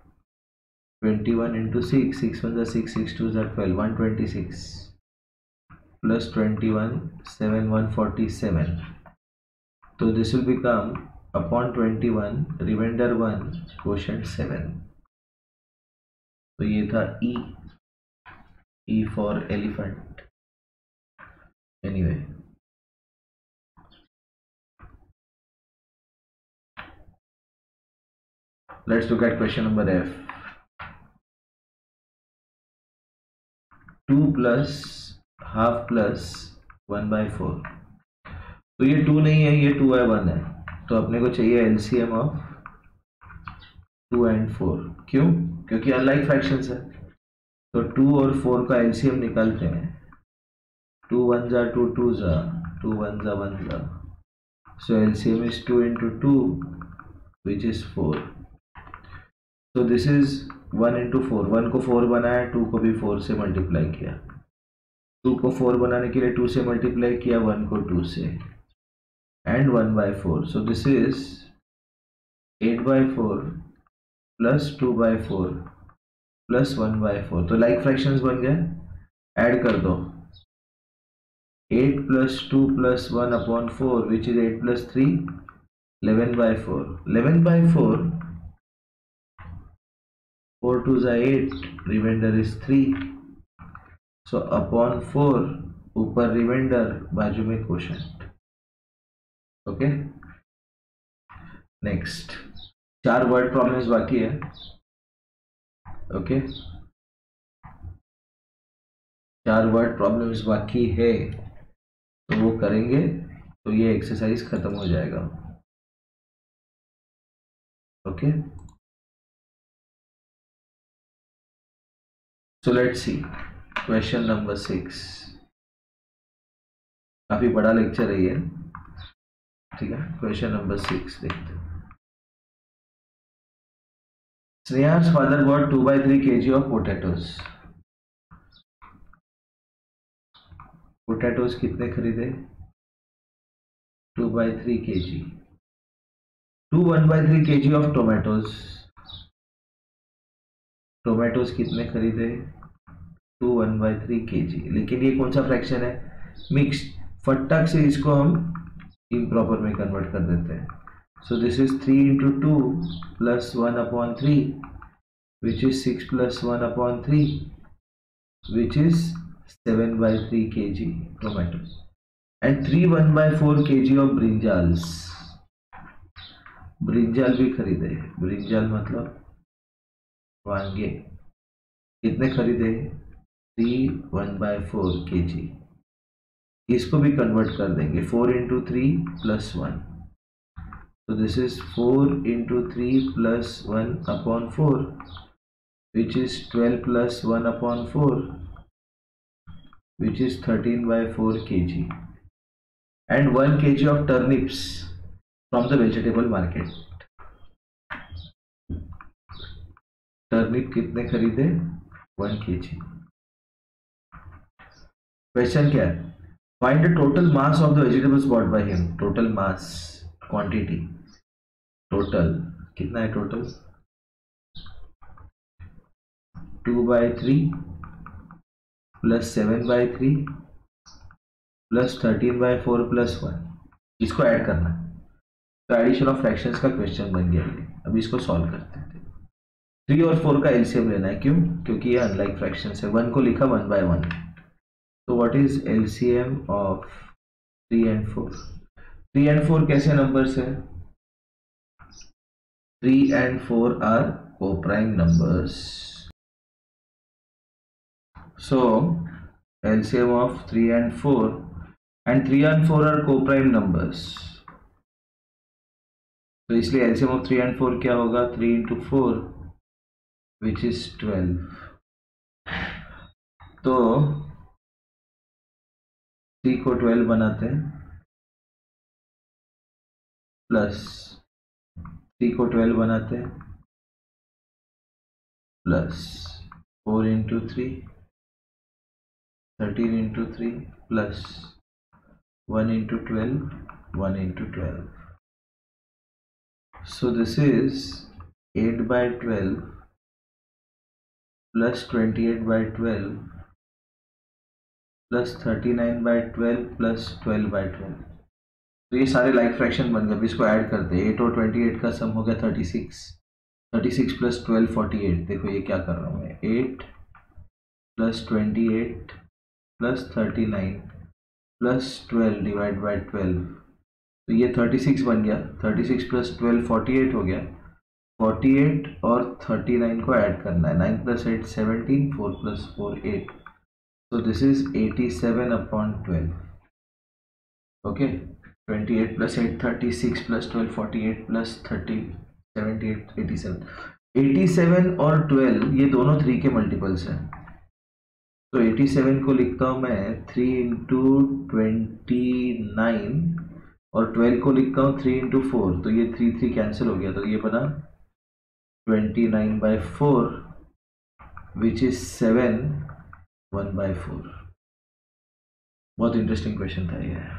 21 into 6, 6 1 is 6, 6 2 is 12, 126 plus 21, 7 147. So this will become upon 21 remainder 1 quotient 7. तो ये था E for elephant. Anyway, let's look at question number F. 2 plus half plus 1 by 4. तो ये 2 नहीं है, ये 2 है 1 है, तो अपने को चाहिए LCM ऑफ 2 and 4. क्यों? क्योंकि अनलाइक फ्रैक्शंस है. तो 2 और 4 का LCM निकालते हैं. 2 1s are 2 2s are 2 1s are 1s are. So LCM is 2 into 2, which is 4. So this is 1 into 4. 1 को 4 बनाया, 2 को भी 4 से मल्टीप्लाई किया. 2 को 4 बनाने के लिए 2 से मल्टीप्लाई किया, 1 को 2 से, and 1 by 4. So this is 8 by 4 plus 2 by 4 plus 1 by 4. तो लाइक फ्रैक्शंस बन गए. ऐड कर दो. 8 plus 2 plus 1 upon 4, which is 8 plus 3, 11 by 4. 11 by 4, 4 2s are 8, remainder is 3. So upon 4, ऊपर remainder, बाजू में quotient. Okay? Next. 4 word problems बाकी है. Okay? 4 वर्ड प्रॉब्लम्स बाकी है, तो वो करेंगे तो ये एक्सरसाइज खत्म हो जाएगा. Okay, so let's see question number 6. काफी बड़ा लेक्चर है ये. ठीक है, क्वेश्चन नंबर 6 देखते हैं. Sneha's father bought 2 by 3 kg of potatoes. Potatoes कितने खरीदे? 2 by 3 kg. 2 1 by 3 kg of tomatoes. Tomatoes कितने खरीदे? 2 1 by 3 kg. लेकिन ये कौन सा फ्रैक्शन है? मिक्स. फटाक से इसको हम इम्प्रॉपर में कन्वर्ट कर देते हैं. So this is 3 into 2 plus 1 upon 3, which is 6 plus 1 upon 3, which is 7 by 3 kg tomatoes, and 3 1 by 4 kg of brinjals. Brinjal भी खरीदे. ब्रिंजाल मतलब वांगे. कितने खरीदे? 3 1 by 4 kg. इसको भी कन्वर्ट कर देंगे. 4 into 3 plus 1. So this is 4 into 3 plus 1 upon 4, which is 12 plus 1 upon 4, which is 13 by 4 kg, and 1 kg of turnips from the vegetable market. Turnip कितने खरीदे? 1 kg. क्वेश्चन क्या है? Find the total mass of the vegetables bought by him. Total mass, quantity, total कितना है? Total 2 by 3 plus 7 by 3 plus 13 by 4 plus 1. इसको add करना है. तो एडिशन ऑफ फ्रैक्शंस का क्वेश्चन बन गया ये. अभी इसको सॉल्व करते हैं. 3 और 4 का एलसीएम लेना है. क्यों? क्योंकि ये अनलाइक फ्रैक्शंस है. 1 को लिखा 1 by 1. तो what is LCM of 3 and 4? 3 and 4 कैसे नंबर्स है? 3 and 4 are co-prime numbers. So LCM of 3 and 4, and 3 and 4 are co-prime numbers. तो इसलिए LCM of 3 and 4 क्या होगा? 3 into 4 which is 12. तो 3 को 12 बनाते हैं प्लस 3 को 12 बनाते हैं plus 4 into 3 13 into 3 plus 1 into 12 1 into 12. So this is 8 by 12 plus 28 by 12 plus 39 by 12 plus 12 by 12. तो ये सारे लाइक फ्रैक्शन बन गए. इसको ऐड करते हैं. 8 और 28 का सम हो गया 36. 36 प्लस 12 48. देखो ये क्या कर रहा हूँ मैं. 8 plus 28 plus 39 plus 12 divide by 12. तो ये 36 बन गया. 36 प्लस 12 48 हो गया. 48 और 39 को ऐड करना है. 9 plus 8 17, 4 plus 4 8. So this is 87 upon 12. Okay, 28 plus 8 36 plus 12 48 plus 30 78 87. 87 और 12 ये दोनों 3 के मल्टीपल्स हैं. तो 87 को लिखता हूँ मैं 3 इंटू 29 और 12 को लिखता हूँ 3 इंटू 4. तो ये 3 3 कैंसिल हो गया. तो ये बना 29 by 4 which is 7 1 by 4. बहुत इंटरेस्टिंग क्वेश्चन था ये.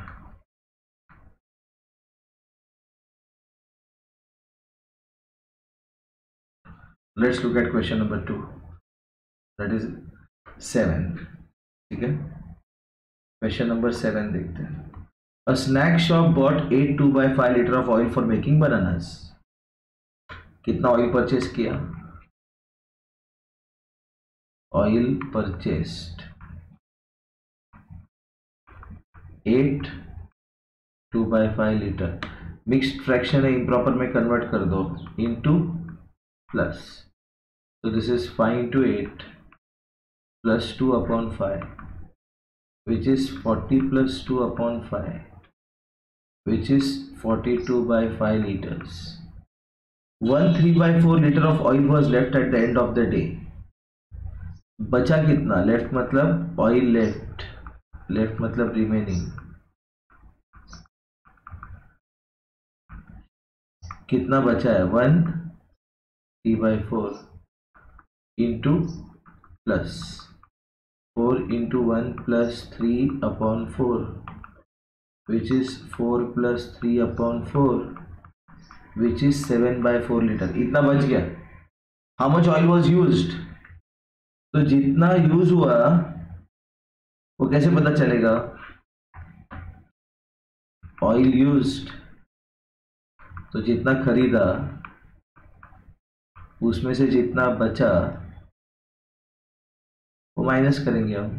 Let's look at question number 2, that is 7. ठीक है, क्वेश्चन नंबर 7 देखते हैं. A snack shop bought 8 2/5 liter of oil for making bananas. कितना ऑयल परचेस किया? Oil purchased 8 2/5 litre. Mixed fraction है, इम्प्रॉपर में कन्वर्ट कर दो इनटू प्लस. तो this is 5 into 8 plus 2 upon 5 which is 40 plus 2 upon 5 which is 42 by 5 liters. 1 3/4 liter of oil was left at the end of the day. बचा कितना? Left मतलब oil left, left मतलब remaining. कितना बचा है? 1 3/4 into plus 4 into 1 plus 3 upon 4 which is 4 plus 3 upon 4 which is 7/4 liter. इतना बच गया. How much oil was used? तो जितना यूज हुआ वो कैसे पता चलेगा? ऑयल यूज्ड, तो जितना खरीदा उसमें से जितना बचा वो माइनस करेंगे हम.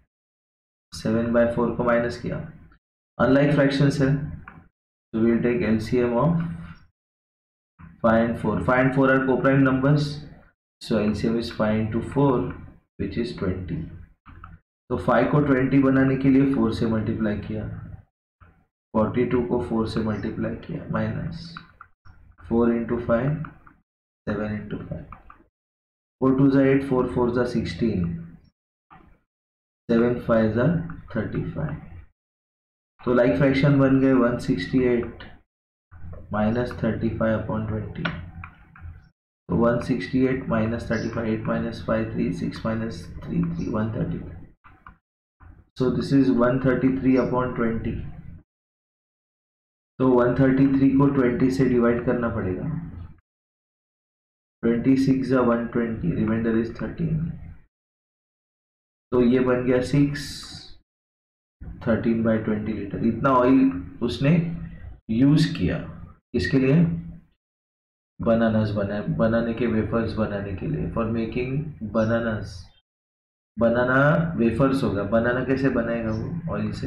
7/4 को माइनस किया. अनलाइक फ्रैक्शंस है तो we'll take LCM of 5 and 4. 5 and 4 are co-prime numbers, so LCM is 5 into 4 which is 20. तो 5 को 20 बनाने के लिए 4 से मल्टीप्लाई किया, 42 को 4 से मल्टीप्लाई किया, minus 4 into 5 7 into 5. 4 2 is 8, 4 4 is 16, 7 5 is 35. तो लाइक फ्रैक्शन बन गए 168 माइनस 35 अपॉन 20. तो 168 minus 35, 8 minus 5 3, 6 minus 3 3, 133. So this is 133 upon 20. तो 133 को 20 से डिवाइड करना पड़ेगा. 26 या 120, रिमाइंडर इज 13. तो ये बन गया 6 13/20 लीटर. इतना ऑयल उसने यूज किया. इसके लिए बनानास बनाने के वेफर्स बनाने के लिए, for making bananas. Banana wafers होगा. बनाना कैसे बनाएगा वो? ऑयल से.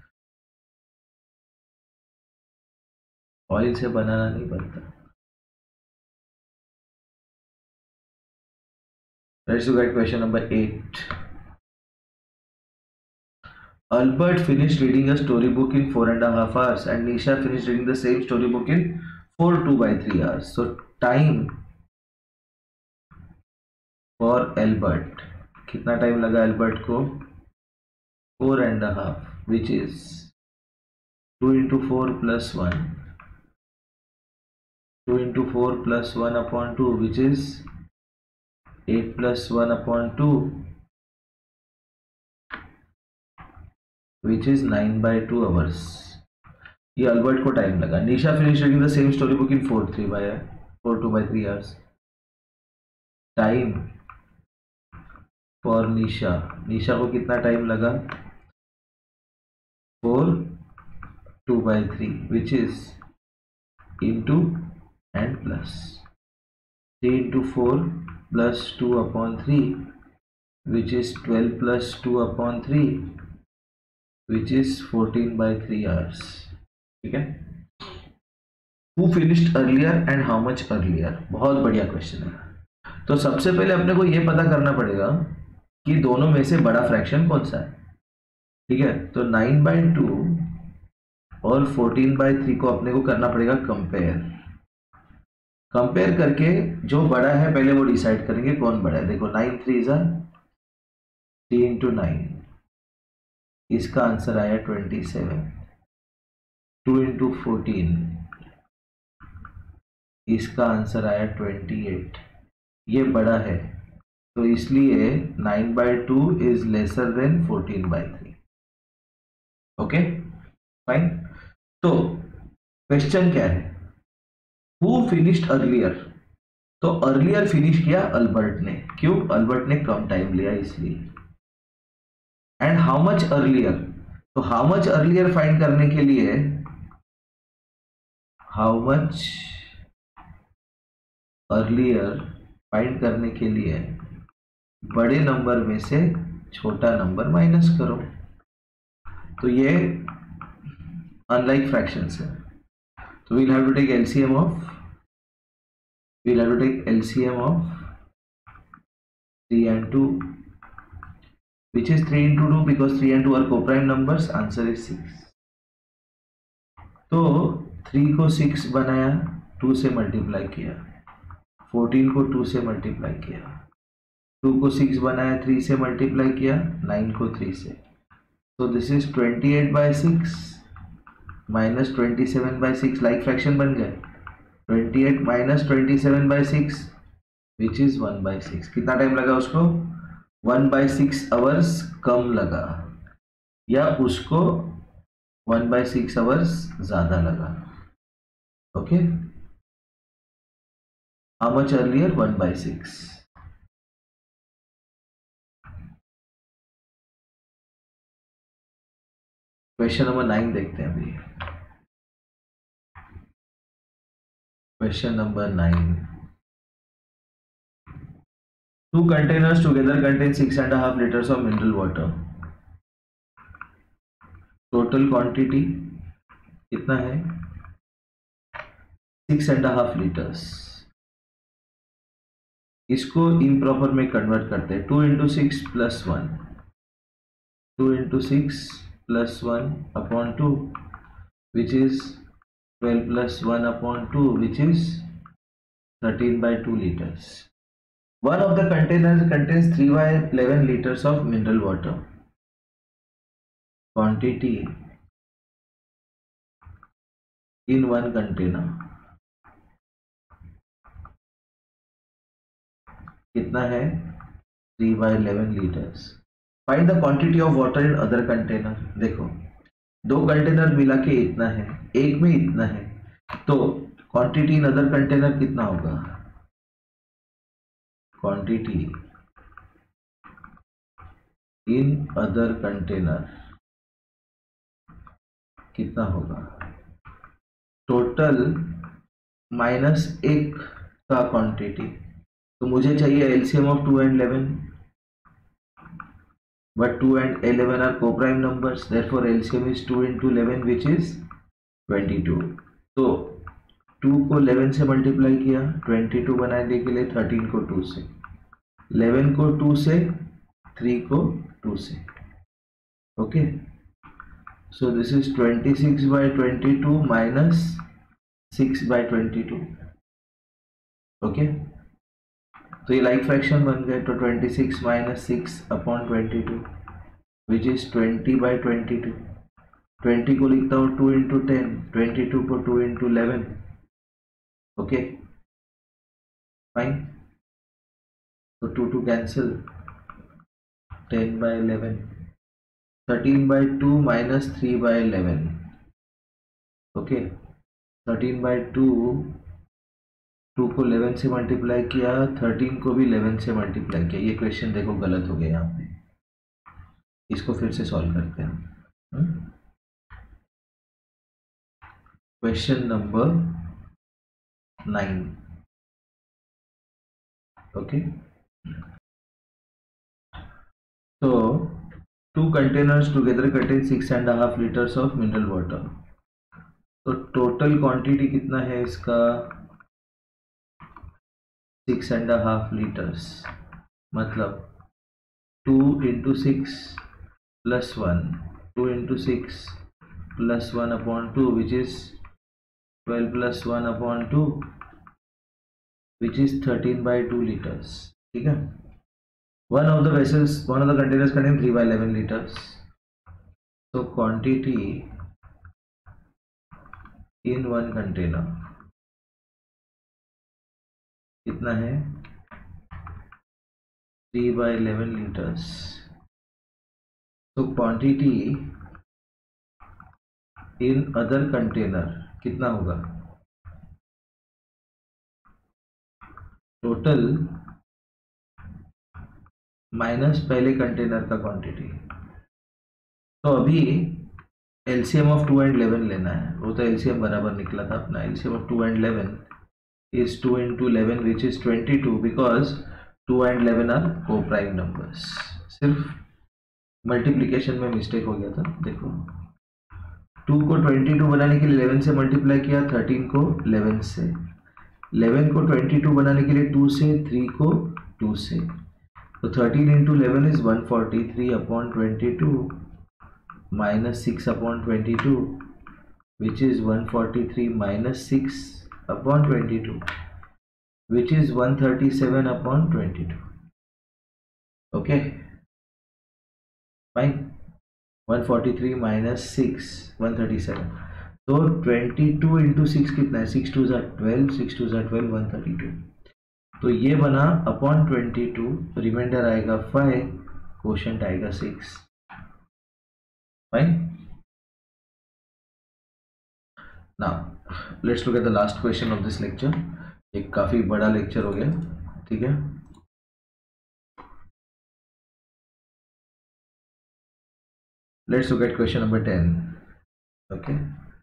ऑयल से बनाना नहीं बनता. Let's look at question number 8. Albert finished reading a storybook in 4.5 hours and Nisha finished reading the same storybook in 4/2/3 hours. So time for Albert, कितना टाइम लगा Albert को? 4.5, which is 2 into 4 plus 1. 2 into 4 plus 1 upon 2, which is 8 plus 1 upon 2, which is 9/2 hours. ये Albert को time लगा. Nisha finish reading the same story book in 4/2/3 hours. Time for Nisha, Nisha को कितना time लगा? 4/2/3, which is into and plus 3 into 4 plus 2 upon 3, which is 12 plus 2 upon 3, which is 14/3 hours. ठीक है. Who finished earlier and how much earlier? बहुत बढ़िया question है. तो सबसे पहले अपने को ये पता करना पड़ेगा कि दोनों में से बड़ा फ्रैक्शन कौन सा है. ठीक है. तो 9/2 और 14/3 को अपने को करना पड़ेगा कंपेयर करके जो बड़ा है पहले वो डिसाइड करेंगे कौन बड़ा है. देखो 9 3 3 into 9, इसका आंसर आया 27. 2 into 14, इसका आंसर आया 28. ये बड़ा है तो इसलिए 9/2 is lesser than 14/3. Okay fine. तो क्वेश्चन क्या है? Who finished earlier. तो अर्लियर फिनिश किया अल्बर्ट ने. क्यों? अल्बर्ट ने कम टाइम लिया इसलिए. And how much earlier. तो हाउ मच अर्लियर फाइंड करने के लिए बड़े नंबर में से छोटा नंबर माइनस करो. तो ये अनलाइक फ्रैक्शंस है. तो we'll have to take LCM of 3 and 2, which is 3 into 2 because 3 and 2 are co-prime numbers. Answer is 6. तो 3 को 6 बनाया, 2 से मल्टीप्लाई किया. 14 को 2 से मल्टीप्लाई किया. 2 को 6 बनाया, 3 से मल्टीप्लाई किया. 9 को 3 से. तो this is 28/6 minus 27/6. Like fraction बन गए. 28 माइनस 27/6 विच इज 1/6. कितना टाइम लगा उसको? 1/6 आवर्स कम लगा या उसको 1/6 आवर्स ज्यादा लगा. Okay. How much earlier? 1/6. Question number 9 देखते हैं अभी. Question number 9. Two containers together contain 6.5 liters of mineral water. Total quantity कितना है? 6.5 liters. इसको इम्प्रॉपर में कन्वर्ट करते हैं. 2 into 6 plus 1. 2 into 6 plus 1 upon 2, which is 12 plus 1 upon 2, which is 13/2 liters. One of the containers contains 3/11 liters of mineral water. Quantity in one container कितना है? 3/11 liters. Find the quantity of water in other container. देखो 2 container मिला के इतना है, एक में इतना है, तो क्वांटिटी इन अदर कंटेनर कितना होगा? क्वांटिटी इन अदर कंटेनर कितना होगा? टोटल माइनस 1 का क्वांटिटी. तो मुझे चाहिए LCM of 2 and 11, but 2 and 11 are co-prime numbers, therefore LCM is 2 into 11, which is 22. तो 2 को 11 से मल्टीप्लाई किया, 22 बनाने के लिए 13 को 2 से, 11 को 2 से, 3 को 2 से. Okay, so this is 26 by 22 minus 6 by 22. Okay, तो ये लाइक फ्रैक्शन बन गए. तो 26 minus 6 upon 22 which is 20 by 22. 20 को लिखता हूँ 2 into 10, 22 को 2 into 11. Okay fine. तो 2 cancel. 10 by 11. 13 by 2 minus 3 by 11. Okay 13 by 2, 2 को 11 से मल्टीप्लाई किया, 13 को भी 11 से मल्टीप्लाई किया. ये क्वेश्चन देखो गलत हो गया यहाँ पे. इसको फिर से सॉल्व करते हैं. Question number 9. Okay, so 2 containers together contain 6.5 liters of mineral water. तो टोटल क्वांटिटी कितना है इसका? 6.5 liters. मतलब 2 into 6 plus 1, 2 into 6 plus 1 upon 2 which is 12 plus 1 upon 2 which is 13 by 2 liters. ठीक है. One of the containers contain 3 by 11 liters. So quantity in one container कितना है? 3 by 11 liters. So quantity in other container कितना होगा? Total minus पहले container का quantity. तो अभी एलसीएम ऑफ 2 and 11 लेना है. वो तो एलसीएम बराबर निकला था अपना. LCM of 2 and 11 is 2 into 11 which is 22 because 2 and 11 are co-prime numbers. सिर्फ मल्टीप्लिकेशन में मिस्टेक हो गया था. देखो 2 को 22 बनाने के लिए 11 से मल्टीप्लाई किया, 13 को 11 से, 11 को 22 बनाने के लिए 2 से, 3 को 2 से. तो 13 into 11 is 143 upon 22 minus 6 upon 22 which is 143 minus 6 upon 22 which is 137 upon 22. Okay, fine. 143 minus 6, 137. तो 22 into 6 कितना है? 6 2 12, 6 2 12, 132. तो ये बना अपॉन 22. रिमाइंडर आएगा 5, क्वोशंट आएगा 6. Fine. Now let's look at the last question of this lecture. एक काफी बड़ा लेक्चर हो गया. ठीक है, let's look at question number 10. Okay,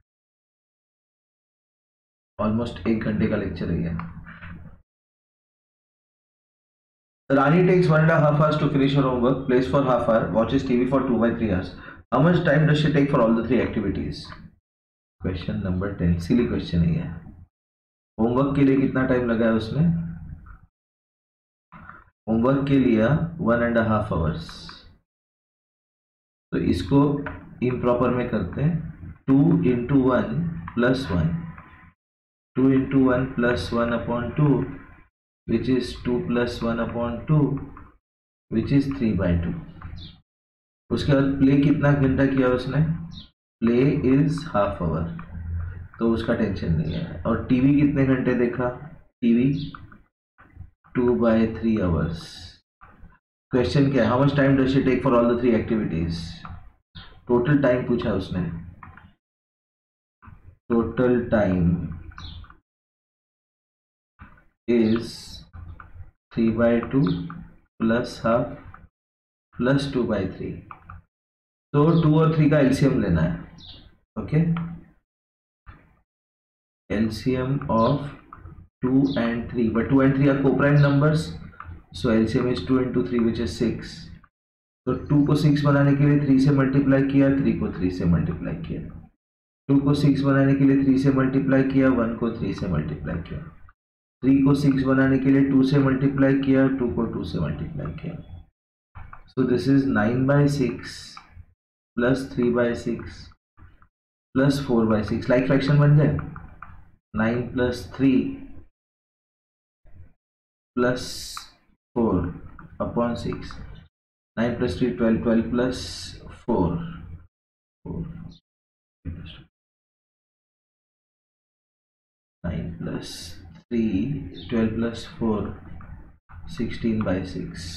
almost 1 घंटे का लेक्चर है. Rani takes 1.5 hours to finish her homework, plays for half hour, watches TV for 2 by 3 hours. How much time does she take for all the 3 activities? Question number 10. Silly question है. Homework के लिए कितना time लगा है उसने? Homework के लिए 1.5 hours. तो इसको इम्प्रॉपर में करते हैं. 2 into 1 plus 1, 2 into 1 plus 1 upon 2 which is 2 plus 1 upon 2 which is 3 by 2. उसके बाद प्ले कितना घंटा किया उसने? Play is half hour. तो उसका टेंशन नहीं है. और टीवी कितने घंटे देखा? TV 2 by 3 hours. क्वेश्चन क्या है? How much time does she take for all the 3 activities? Total time पूछा उसने. Total time is 3 by 2 plus half plus 2 by 3. तो 2 और 3 का एलसीएम लेना है. Okay, LCM of 2 and 3, but 2 and 3 are co-prime numbers, so LCM is 2 into 3 which is 6. तो 2 को 6 बनाने के लिए 3 से मल्टीप्लाई किया, 3 को 3 से मल्टीप्लाई किया. 2 को 6 बनाने के लिए 3 से मल्टीप्लाई किया, 1 को 3 से मल्टीप्लाई किया. 3 को 6 बनाने के लिए 2 से मल्टीप्लाई किया, 2 को 2 से मल्टीप्लाई किया। So this is 9/6 plus 3/6 plus 4/6। Like fraction बन जाए। 9 plus 3 plus 4 upon 6। 9 plus 3 12, 12 plus 4 9 plus 3 12 plus 4 16/6।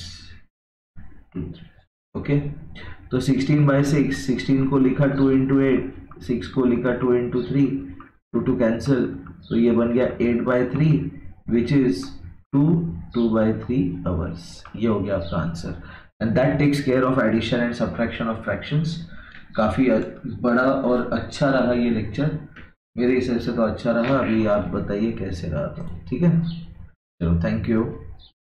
Okay, तो 16/6, 16 को लिखा 2 इंटू 8, 6 को लिखा 2 इंटू 3, 2 कैंसिल, तो ये बन गया 8/3 विच इज 2/3 आवर्स। ये हो गया आपका answer. And that takes care of addition and subtraction of fractions. काफ़ी बड़ा और अच्छा रहा ये लेक्चर, मेरे हिसाब से तो अच्छा रहा। अभी आप बताइए कैसे रहा। तो ठीक है, चलो, थैंक यू।